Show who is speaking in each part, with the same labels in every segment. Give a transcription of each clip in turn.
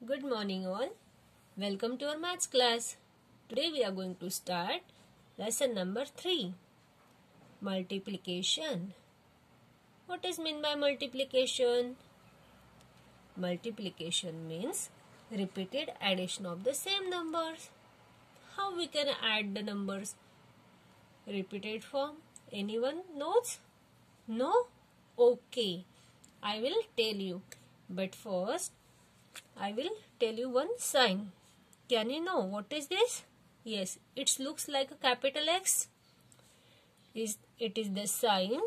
Speaker 1: Good morning all. Welcome to our maths class. Today we are going to start lesson number 3. Multiplication. What is meant by multiplication? Multiplication means repeated addition of the same numbers. How we can add the numbers? Repeated form. Anyone knows? No? Okay. I will tell you. But first, I will tell you one sign. Can you know what is this? Yes, it looks like a capital X. It is the sign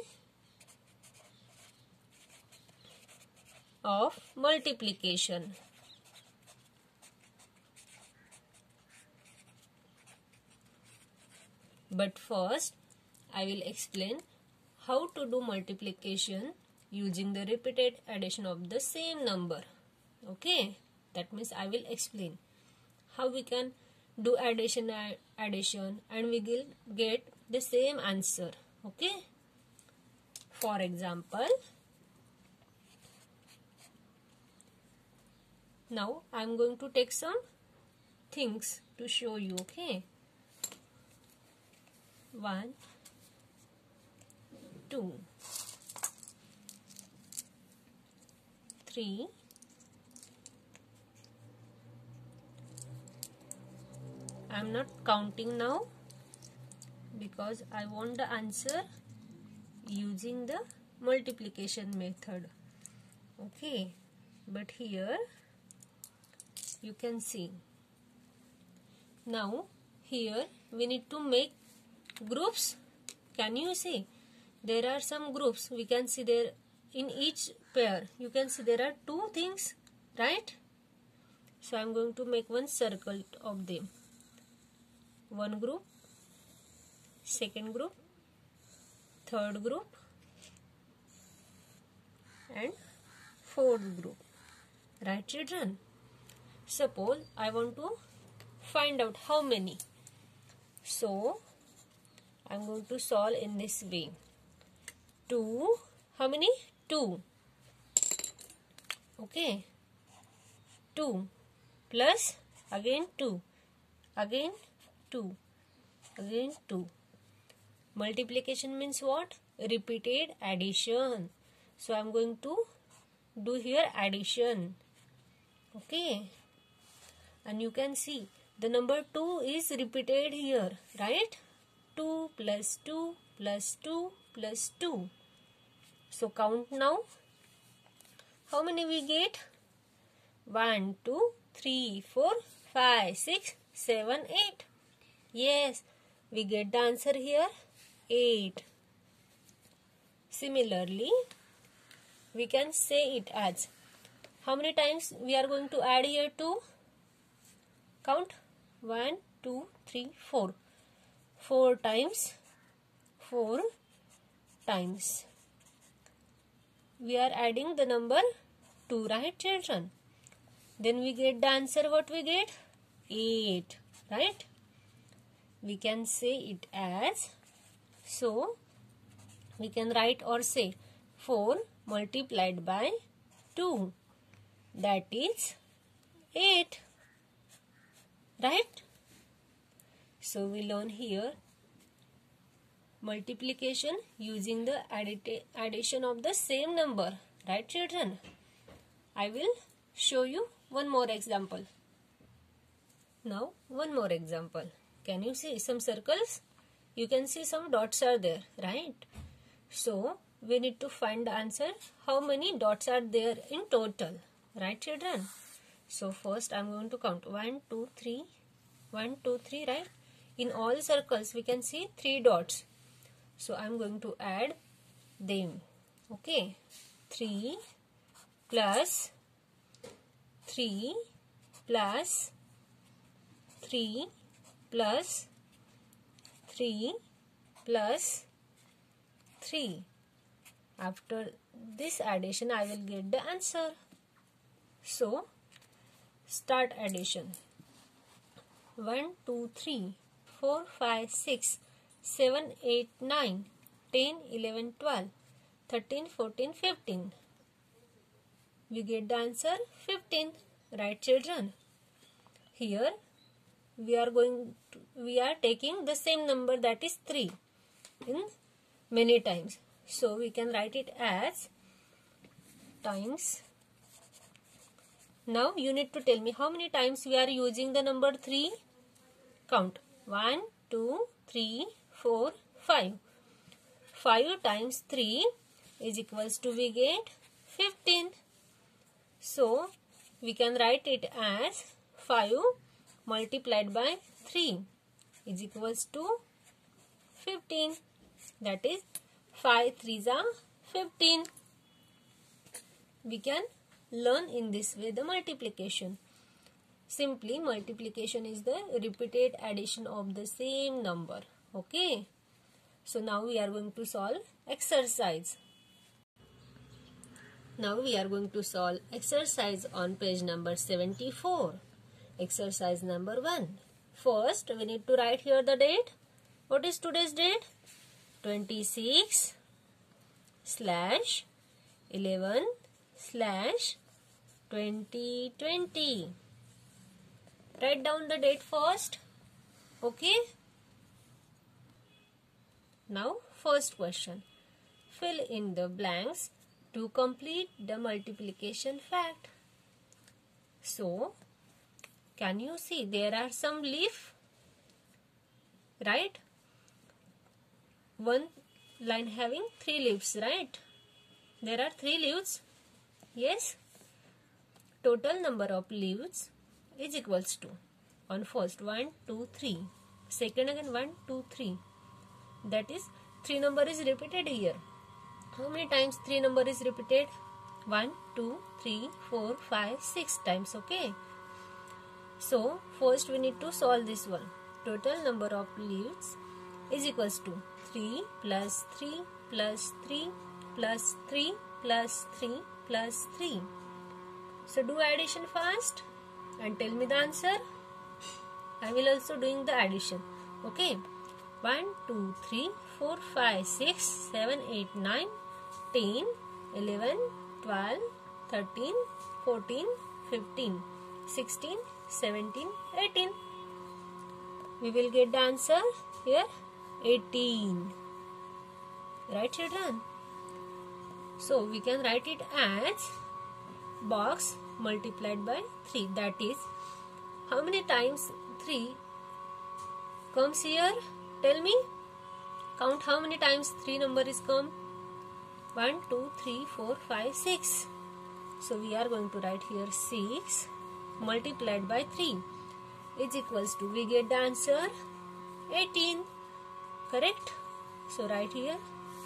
Speaker 1: of multiplication. But first, I will explain how to do multiplication using the repeated addition of the same number. Okay, that means I will explain how we can do addition and we will get the same answer. Okay, for example, now I am going to take some things to show you. Okay, 1, 2, 3, I am not counting now because I want the answer using the multiplication method. Okay, but here you can see. Now here we need to make groups. Can you see? There are some groups. We can see there in each pair. You can see there are 2 things, right? So I am going to make one circle of them. One group, second group, third group, and fourth group. Right, children? Suppose I want to find out how many. So I am going to solve in this way. 2. How many? 2. Okay. 2 plus again 2. Again 2. Again 2. Multiplication means what? Repeated addition. So I am going to do here addition. Okay. And you can see the number 2 is repeated here, right? 2 plus 2 plus 2 plus 2. So count now. How many we get? 1, 2, 3, 4, 5, 6, 7, 8. Yes, we get the answer here, 8. Similarly, we can say it as, how many times we are going to add here 2? Count, 1, 2, 3, 4. 4 times, 4 times. We are adding the number 2, right, children? Then we get the answer, what we get? 8, right? We can say it as, so we can write or say 4 multiplied by 2, that is 8, right? So we learn here multiplication using the addition of the same number, right, children? I will show you one more example. Now one more example. Can you see some circles? You can see some dots are there, right? So we need to find the answer. How many dots are there in total? Right, children? So first I am going to count 1, 2, 3. 1, 2, 3, right? In all circles we can see 3 dots. So I am going to add them. Okay. 3 plus 3 plus 3 plus 3 plus 3. After this addition, I will get the answer. So, start addition. 1, 2, 3, 4, 5, 6, 7, 8, 9, 10, 11, 12, 13, 14, 15. We get the answer 15. Right, children? Here we are taking the same number, that is 3, in many times. So we can write it as times. Now you need to tell me how many times we are using the number 3. Count. 1, 2, 3, 4, 5. 5 times 3 is equals to, we get 15. So we can write it as 5 multiplied by 3 is equals to 15. That is 5 3s are 15. We can learn in this way the multiplication. Simply multiplication is the repeated addition of the same number. Okay. So now we are going to solve exercise. Now we are going to solve exercise on page number 74. Exercise number 1. First, we need to write here the date. What is today's date? 26/11/2020. Write down the date first. Okay. Now, first question. Fill in the blanks to complete the multiplication fact. So, can you see there are some leaf? Right? One line having 3 leaves, right? There are 3 leaves. Yes. Total number of leaves is equals to, on first 1, 2, 3. Second again 1, 2, 3. That is 3 number is repeated here. How many times 3 number is repeated? 1, 2, 3, 4, 5, 6 times. Okay. So, first we need to solve this one. Total number of leaves is equals to 3 plus 3 plus 3 plus 3 plus 3 plus 3. So, do addition fast and tell me the answer. I will also doing the addition. Okay. 1, 2, 3, 4, 5, 6, 7, 8, 9, 10, 11, 12, 13, 14, 15, 16, 17, 18. We will get the answer here 18. Right, children? So we can write it as box multiplied by 3. That is, how many times 3 comes here? Tell me. Count how many times 3 number is come. 1, 2, 3, 4, 5, 6. So we are going to write here 6 multiplied by 3 is equals to, we get the answer 18. Correct? So write here.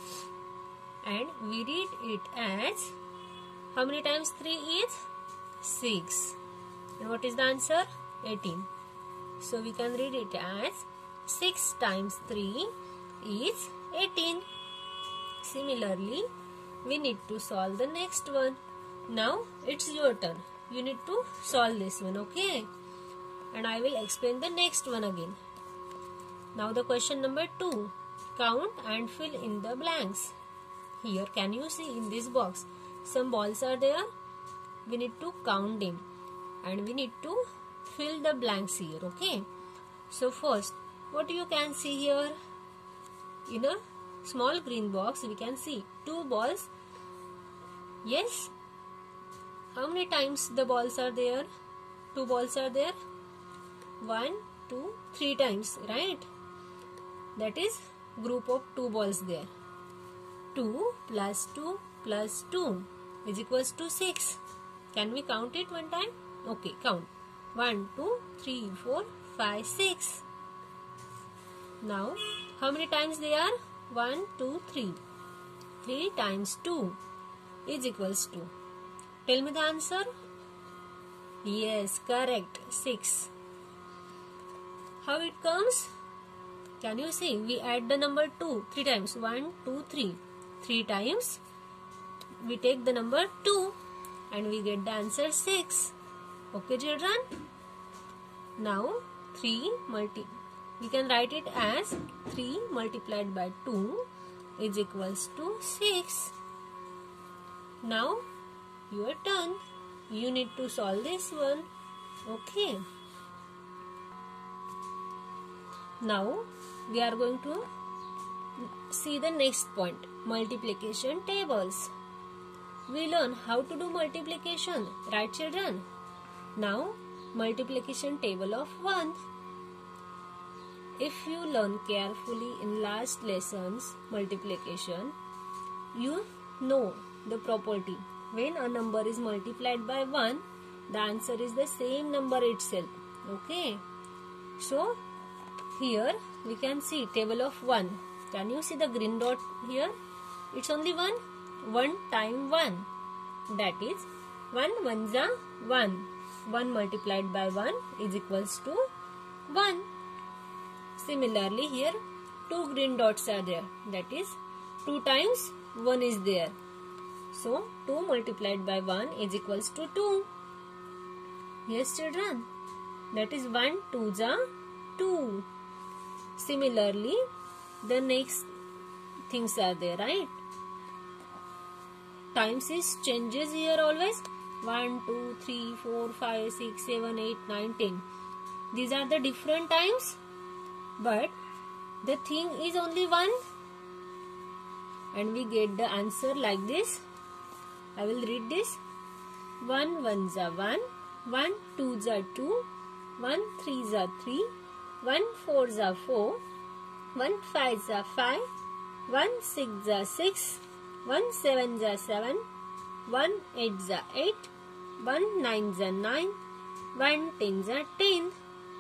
Speaker 1: And we read it as, how many times 3 is? 6. And what is the answer? 18. So we can read it as 6 times 3 is 18. Similarly, we need to solve the next one. Now it's your turn. You need to solve this one, okay? And I will explain the next one again. Now the question number 2. Count and fill in the blanks. Here, can you see in this box some balls are there? We need to count them and we need to fill the blanks here, okay? So first, what you can see here? In a small green box, we can see 2 balls. Yes? How many times the balls are there? 2 balls are there. 1, 2, 3 times, right? That is group of 2 balls there. 2 plus 2 plus 2 is equals to 6. Can we count it one time? Okay, count. 1, 2, 3, 4, 5, 6. Now, how many times they are? 1, 2, 3. 3 times 2 is equals to. Tell me the answer. Yes, correct. 6. How it comes? Can you see? We add the number 2 3 times. 1, 2, 3. 3 times. We take the number 2 and we get the answer 6. Okay, children? Now, we can write it as 3 multiplied by 2 is equals to 6. Now, your turn. you need to solve this one. Okay. Now we are going to see the next point, multiplication tables. We learn how to do multiplication, right children? Now multiplication table of 1. If you learn carefully in last lessons multiplication, you know the property. When a number is multiplied by 1, the answer is the same number itself. Okay. So here we can see table of 1. Can you see the green dot here? It's only 1. 1 times 1. That is 1 1s are 1. 1 multiplied by 1 is equals to 1. Similarly here 2 green dots are there. That is 2 times 1 is there. So 2 multiplied by 1 is equals to 2. Yes children. That is 1 2s are 2. Similarly, the next things are there, right? Times is changes here always. 1, 2, 3, 4, 5, 6, 7, 8, 9, 10. These are the different times. But the thing is only 1. And we get the answer like this. I will read this. 1 1s are 1. 1 2s are 2. 1 3s are 3. 1 4s are 4, 1 5s are 5, 1 6s are 6, 1 7s are 7, 1 8s are 8, 1 9s are 9, 1 10s are 10.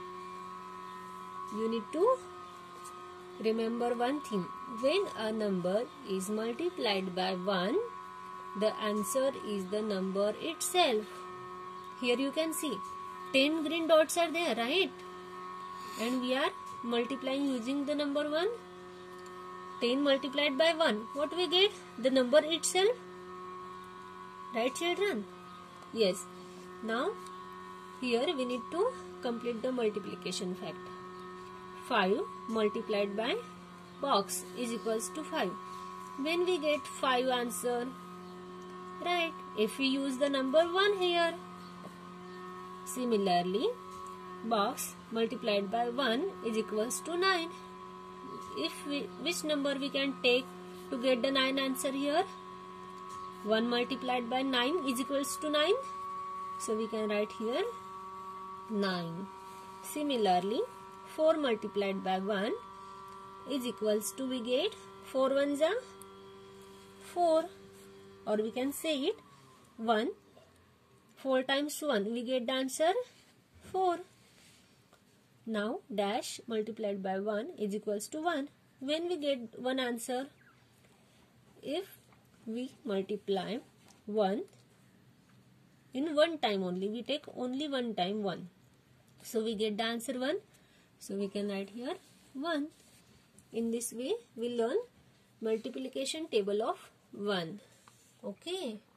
Speaker 1: You need to remember one thing. When a number is multiplied by 1, the answer is the number itself. Here you can see 10 green dots are there, right? And we are multiplying using the number 1. 10 multiplied by 1. What we get? The number itself. Right children? Yes. Now here we need to complete the multiplication fact. 5 multiplied by box is equals to 5. When we get 5 answer? Right. If we use the number 1 here. Similarly, box multiplied by 1 is equals to 9. Which number we can take to get the 9 answer here? 1 multiplied by 9 is equals to 9. So we can write here 9. Similarly, 4 multiplied by 1 is equals to, we get 4 1s are 4. Or we can say it 1. 4 times 1 we get the answer 4. Now dash multiplied by 1 is equals to 1. When we get one answer, if we multiply 1 in one time only, we take only one time 1. So we get the answer 1. So we can write here 1. In this way we learn multiplication table of 1. Okay.